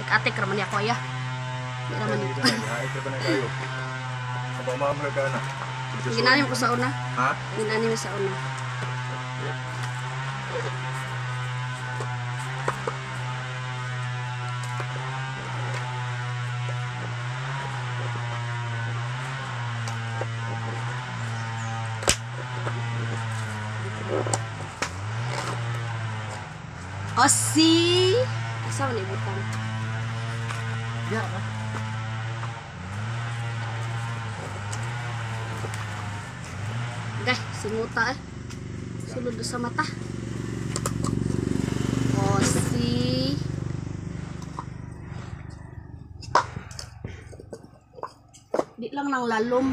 Atik-atik raman niya ko ya. Di raman dito. Ito ba na kayo? Mabamamra ka na. Ginanim ko sa una. Ha? Ginanim sa una. Osi. Asa man ibutan? Ya, ha? Gay, simuta eh. Sulod sa mata. Osi. Di lang nang lalom.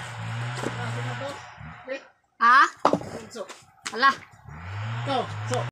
Ah? Ala.